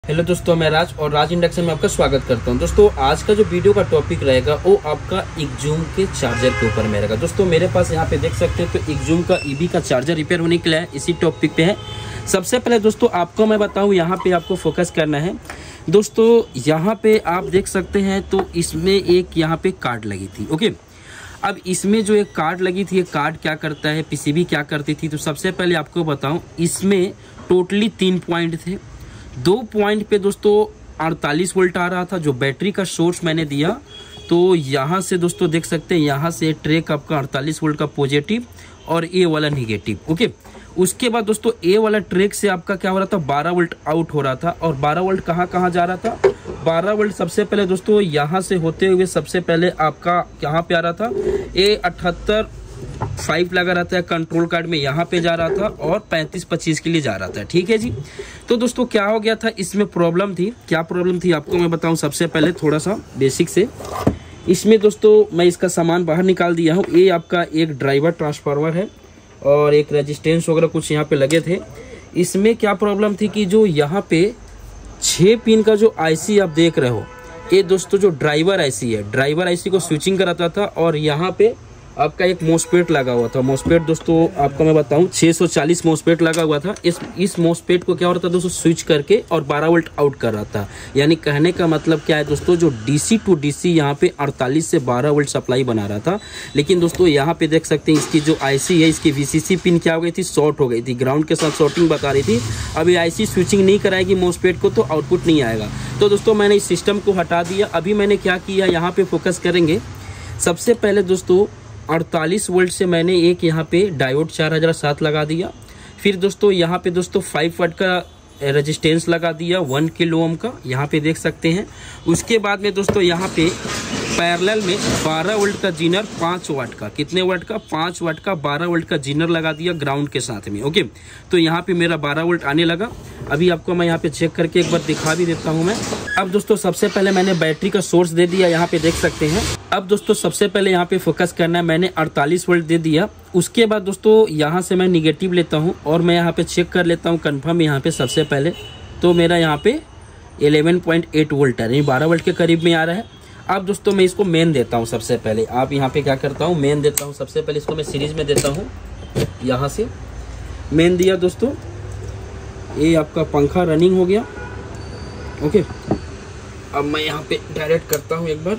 Hello दोस्तों, मैं राज और राज इंडक्शन में आपका स्वागत करता हूं। दोस्तों आज का जो वीडियो का टॉपिक रहेगा वो आपका एक्जूम के चार्जर के ऊपर में रहेगा। दोस्तों मेरे पास यहाँ पे देख सकते हैं तो एक्जूम का ईबी का चार्जर रिपेयर होने के लिए है, इसी टॉपिक पे है। सबसे पहले दोस्तों आपको मैं बताऊं, यहाँ पे आपको फोकस करना है। दोस्तों यहाँ पे आप देख सकते हैं तो इसमें एक यहाँ पे कार्ड लगी थी। ओके, अब इसमें जो एक कार्ड लगी थी, ये कार्ड क्या करता है, पीसीबी क्या करती थी। तो सबसे पहले आपको बताऊं, इसमें टोटली 3 पॉइंट थे। 2 पॉइंट पे दोस्तों 48 वोल्ट आ रहा था, जो बैटरी का सोर्स मैंने दिया। तो यहाँ से दोस्तों देख सकते हैं, यहाँ से ट्रैक आपका 48 वोल्ट का पॉजिटिव और ए वाला निगेटिव। ओके, उसके बाद दोस्तों ए वाला ट्रैक से आपका क्या हो रहा था, 12 वोल्ट आउट हो रहा था। और 12 वोल्ट कहाँ जा रहा था, 12 वोल्ट सबसे पहले दोस्तों यहाँ से होते हुए सबसे पहले आपका यहाँ पे आ रहा था, A78 लगा रहता है कंट्रोल कार्ड में, यहाँ पे जा रहा था और 35-25 के लिए जा रहा था। ठीक है जी। तो दोस्तों क्या हो गया था, इसमें प्रॉब्लम थी। क्या प्रॉब्लम थी आपको मैं बताऊं। सबसे पहले थोड़ा सा बेसिक से इसमें दोस्तों मैं इसका सामान बाहर निकाल दिया हूँ। ये आपका एक ड्राइवर ट्रांसफार्मर है और एक रेजिस्टेंस वगैरह कुछ यहाँ पे लगे थे। इसमें क्या प्रॉब्लम थी कि जो यहाँ पे 6 पिन का जो आईसी आप देख रहे हो, ये दोस्तों जो ड्राइवर आईसी है, ड्राइवर आईसी को स्विचिंग कराता था। और यहाँ पे आपका एक मोसपेट लगा हुआ था। मोसपेट दोस्तों आपको मैं बताऊं 640 मोसपेट लगा हुआ था। इस मोसपेट को क्या हो रहा था दोस्तों, स्विच करके और 12 वोल्ट आउट कर रहा था। यानी कहने का मतलब क्या है दोस्तों, जो डीसी टू डीसी यहाँ पे 48 से 12 वोल्ट सप्लाई बना रहा था। लेकिन दोस्तों यहाँ पे देख सकते हैं इसकी जो आईसी है, इसकी वीसीसी पिन क्या हो गई थी, शॉर्ट हो गई थी, ग्राउंड के साथ शॉर्टिंग बता रही थी। अब ये आईसी स्विचिंग नहीं कराएगी मोसपेट को तो आउटपुट नहीं आएगा। तो दोस्तों मैंने इस सिस्टम को हटा दिया। अभी मैंने क्या किया, यहाँ पे फोकस करेंगे। सबसे पहले दोस्तों 48 वोल्ट से मैंने एक यहाँ पे डायोड 4007 लगा दिया। फिर दोस्तों यहाँ पे दोस्तों 5 वाट का रेजिस्टेंस लगा दिया 1 किलो ओम का, यहाँ पे देख सकते हैं। उसके बाद में दोस्तों यहाँ पे पैरेलल में 12 वोल्ट का जीनर 5 वाट का, कितने वाट का, 5 वाट का 12 वोल्ट का जीनर लगा दिया ग्राउंड के साथ में। ओके, तो यहाँ पे मेरा 12 वोल्ट आने लगा। अभी आपको मैं यहाँ पे चेक करके एक बार दिखा भी देता हूँ मैं। अब दोस्तों सबसे पहले मैंने बैटरी का सोर्स दे दिया, यहाँ पे देख सकते हैं। अब दोस्तों सबसे पहले यहाँ पे फोकस करना है, मैंने 48 वोल्ट दे दिया। उसके बाद दोस्तों यहाँ से मैं निगेटिव लेता हूँ और मैं यहाँ पे चेक कर लेता हूँ कंफर्म। यहाँ पे सबसे पहले तो मेरा यहाँ पे 11.8 वोल्ट है, 12 वोल्ट के करीब में आ रहा है। अब दोस्तों मैं इसको मेन देता हूँ। सबसे पहले आप यहाँ पे क्या करता हूँ, मेन देता हूँ। सबसे पहले इसको मैं सीरीज में देता हूँ, यहाँ से मेन दिया दोस्तों। ये आपका पंखा रनिंग हो गया। ओके, अब मैं यहाँ पे डायरेक्ट करता हूँ एक बार।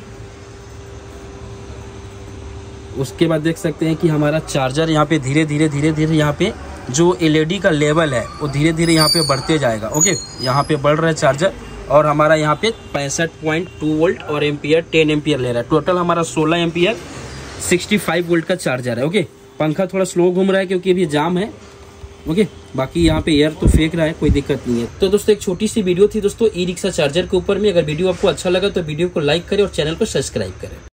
उसके बाद देख सकते हैं कि हमारा चार्जर यहाँ पे धीरे धीरे यहाँ पे जो एलईडी का लेवल है वो धीरे धीरे यहाँ पे बढ़ते जाएगा। ओके, यहाँ पे बढ़ रहा है चार्जर और हमारा यहाँ पे 65.2 वोल्ट और एम्पियर 10 एम्पियर ले रहा है। टोटल हमारा 16 एम्पियर 65 वोल्ट का चार्जर है। ओके, पंखा थोड़ा स्लो घूम रहा है क्योंकि अभी जाम है। ओके, बाकी यहाँ पे एयर तो फेंक रहा है, कोई दिक्कत नहीं है। तो दोस्तों एक छोटी सी वीडियो थी दोस्तों ई रिक्शा चार्जर के ऊपर में। अगर वीडियो आपको अच्छा लगा तो वीडियो को लाइक करें और चैनल को सब्सक्राइब करें।